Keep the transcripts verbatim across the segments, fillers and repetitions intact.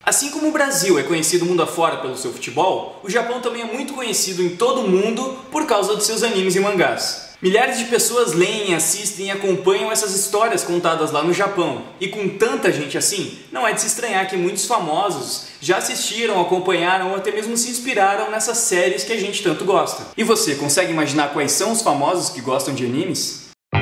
Assim como o Brasil é conhecido mundo afora pelo seu futebol, o Japão também é muito conhecido em todo o mundo por causa dos seus animes e mangás. Milhares de pessoas leem, assistem e acompanham essas histórias contadas lá no Japão. E com tanta gente assim, não é de se estranhar que muitos famosos já assistiram, acompanharam ou até mesmo se inspiraram nessas séries que a gente tanto gosta. E você, consegue imaginar quais são os famosos que gostam de animes?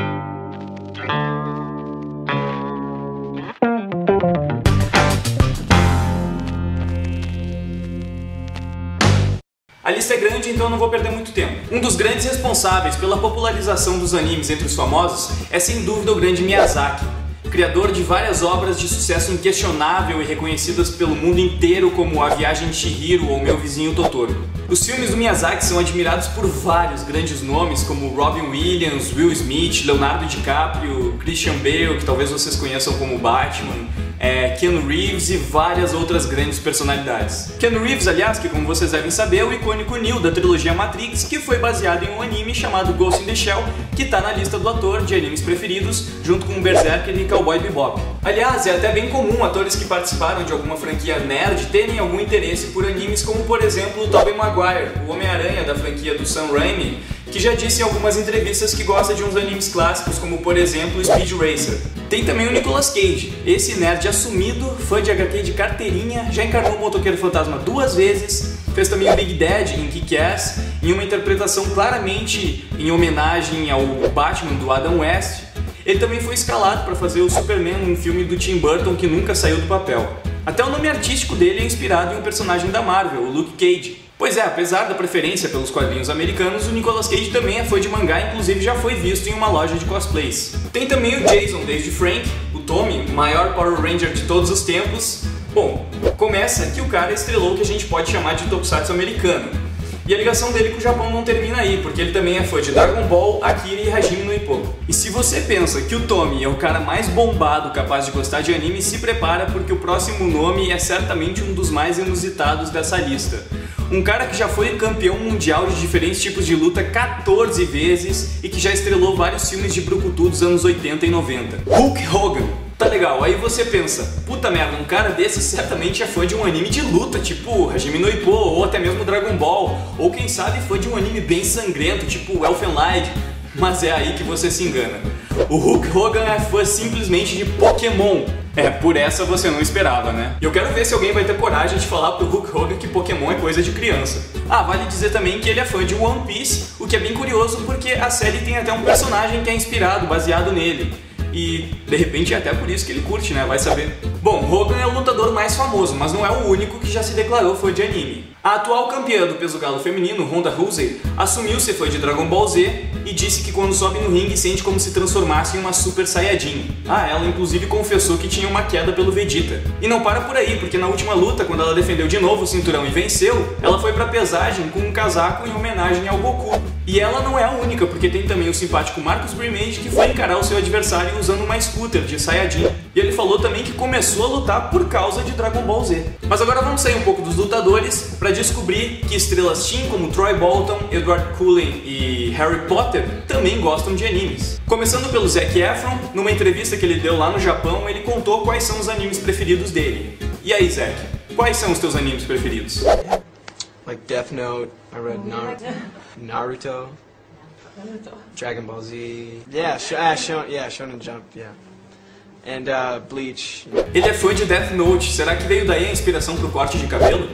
A lista é grande, então não vou perder muito tempo. Um dos grandes responsáveis pela popularização dos animes entre os famosos é sem dúvida o grande Miyazaki, criador de várias obras de sucesso inquestionável e reconhecidas pelo mundo inteiro como A Viagem de Chihiro ou Meu Vizinho Totoro. Os filmes do Miyazaki são admirados por vários grandes nomes como Robin Williams, Will Smith, Leonardo DiCaprio, Christian Bale, que talvez vocês conheçam como Batman, é, Keanu Reeves e várias outras grandes personalidades. Keanu Reeves, aliás, que como vocês devem saber, é o icônico Neo da trilogia Matrix, que foi baseado em um anime chamado Ghost in the Shell, que está na lista do ator de animes preferidos, junto com Berserker e Cowboy Bebop. Aliás, é até bem comum atores que participaram de alguma franquia nerd terem algum interesse por animes, como por exemplo o Tobey Maguire, o Homem-Aranha da franquia do Sam Raimi, que já disse em algumas entrevistas que gosta de uns animes clássicos, como por exemplo Speed Racer. Tem também o Nicolas Cage, esse nerd assumido, fã de H Q de carteirinha, já encarnou o Motoqueiro Fantasma duas vezes, fez também o Big Dad em Kick-Ass, em uma interpretação claramente em homenagem ao Batman do Adam West. Ele também foi escalado para fazer o Superman num filme do Tim Burton que nunca saiu do papel. Até o nome artístico dele é inspirado em um personagem da Marvel, o Luke Cage. Pois é, apesar da preferência pelos quadrinhos americanos, o Nicolas Cage também é fã de mangá, inclusive já foi visto em uma loja de cosplays. Tem também o Jason, desde Frank, o Tommy, o maior Power Ranger de todos os tempos. Bom, começa que o cara estrelou o que a gente pode chamar de tokusatsu americano. E a ligação dele com o Japão não termina aí, porque ele também é fã de Dragon Ball, Akira e Hajime no Ippo. E se você pensa que o Tommy é o cara mais bombado capaz de gostar de anime, se prepara porque o próximo nome é certamente um dos mais inusitados dessa lista. Um cara que já foi campeão mundial de diferentes tipos de luta quatorze vezes e que já estrelou vários filmes de brucutu dos anos oitenta e noventa. Hulk Hogan. Tá legal, aí você pensa, puta merda, um cara desse certamente é fã de um anime de luta, tipo Hajime no Ippo, ou até mesmo Dragon Ball, ou quem sabe fã de um anime bem sangrento, tipo Elfen Lied, mas é aí que você se engana. O Hulk Hogan é fã simplesmente de Pokémon. É, por essa você não esperava, né? E eu quero ver se alguém vai ter coragem de falar pro Hulk Hogan que Pokémon é coisa de criança. Ah, vale dizer também que ele é fã de One Piece, o que é bem curioso porque a série tem até um personagem que é inspirado, baseado nele. E, de repente, é até por isso que ele curte, né? Vai saber. Bom, Hogan é o lutador mais famoso, mas não é o único que já se declarou fã de anime. A atual campeã do peso galo feminino, Ronda Rousey, assumiu ser fã de Dragon Ball Z e disse que quando sobe no ringue sente como se transformasse em uma Super Saiyajin. Ah, ela inclusive confessou que tinha uma queda pelo Vegeta. E não para por aí, porque na última luta, quando ela defendeu de novo o cinturão e venceu, ela foi pra pesagem com um casaco em homenagem ao Goku. E ela não é a única, porque tem também o simpático Marcus Brimage, que foi encarar o seu adversário usando uma scooter de Saiyajin. E ele falou também que começou a lutar por causa de Dragon Ball Z. Mas agora vamos sair um pouco dos lutadores para descobrir que estrelas teen como Troy Bolton, Edward Cullen e Harry Potter também gostam de animes. Começando pelo Zac Efron, numa entrevista que ele deu lá no Japão, ele contou quais são os animes preferidos dele. E aí, Zac, quais são os teus animes preferidos? Like Death Note, I read Naruto, Naruto, Dragon Ball Z, yeah, sh ah, Shon yeah, Shonen Jump, yeah, and uh, Bleach. Ele é fã de Death Note, será que veio daí a inspiração pro corte de cabelo?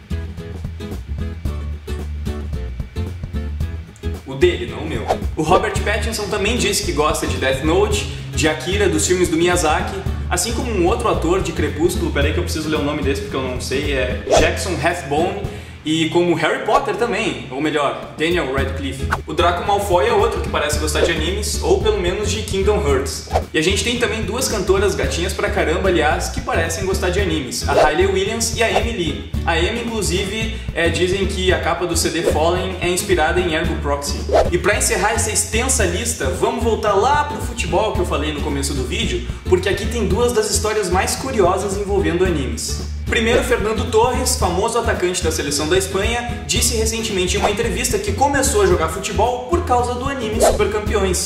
O dele, não o meu. O Robert Pattinson também disse que gosta de Death Note, de Akira, dos filmes do Miyazaki, assim como um outro ator de Crepúsculo, peraí que eu preciso ler o nome desse porque eu não sei, é Jackson Rathbone, e como Harry Potter também, ou melhor, Daniel Radcliffe. O Draco Malfoy é outro que parece gostar de animes, ou pelo menos de Kingdom Hearts. E a gente tem também duas cantoras gatinhas pra caramba, aliás, que parecem gostar de animes, a Hayley Williams e a Amy Lee. A Amy, inclusive, é, dizem que a capa do C D Fallen é inspirada em Ergo Proxy. E pra encerrar essa extensa lista, vamos voltar lá pro futebol que eu falei no começo do vídeo, porque aqui tem duas das histórias mais curiosas envolvendo animes. Primeiro, Fernando Torres, famoso atacante da seleção da Espanha, disse recentemente em uma entrevista que começou a jogar futebol por causa do anime Super Campeões.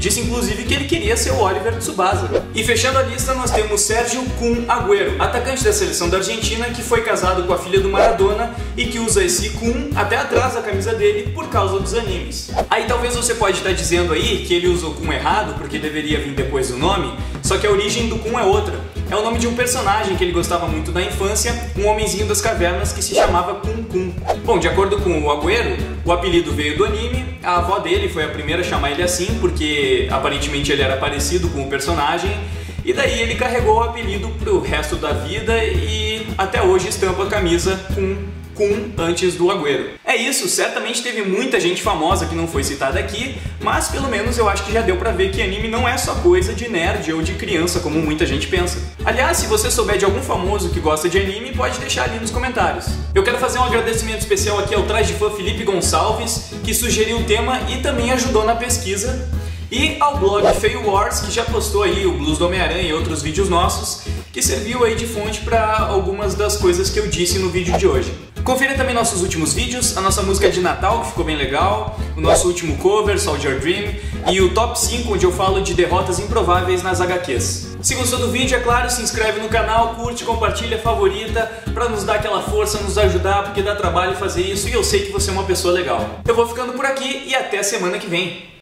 Disse inclusive que ele queria ser o Oliver Tsubasa. E fechando a lista nós temos Sérgio Kun Agüero, atacante da seleção da Argentina que foi casado com a filha do Maradona e que usa esse Kun até atrás da camisa dele por causa dos animes. Aí talvez você pode estar dizendo aí que ele usa o Kun errado porque deveria vir depois do nome, só que a origem do Kun é outra. É o nome de um personagem que ele gostava muito da infância, um homenzinho das cavernas que se chamava Kun Kun. Bom, de acordo com o Agüero, o apelido veio do anime, a avó dele foi a primeira a chamar ele assim porque aparentemente ele era parecido com o personagem, e daí ele carregou o apelido pro resto da vida e até hoje estampa a camisa com Kun antes do Agüero. É isso, certamente teve muita gente famosa que não foi citada aqui, mas pelo menos eu acho que já deu pra ver que anime não é só coisa de nerd ou de criança, como muita gente pensa. Aliás, se você souber de algum famoso que gosta de anime, pode deixar ali nos comentários. Eu quero fazer um agradecimento especial aqui ao Traje de Fã Felipe Gonçalves, que sugeriu o tema e também ajudou na pesquisa, e ao blog Feio Wars, que já postou aí o Blues do Homem-Aranha e outros vídeos nossos, que serviu aí de fonte para algumas das coisas que eu disse no vídeo de hoje. Confira também nossos últimos vídeos, a nossa música de Natal, que ficou bem legal, o nosso último cover, Soldier Dream, e o top cinco, onde eu falo de derrotas improváveis nas agá quês. Se gostou do vídeo, é claro, se inscreve no canal, curte, compartilha, favorita, pra nos dar aquela força, nos ajudar, porque dá trabalho fazer isso e eu sei que você é uma pessoa legal. Eu vou ficando por aqui e até a semana que vem.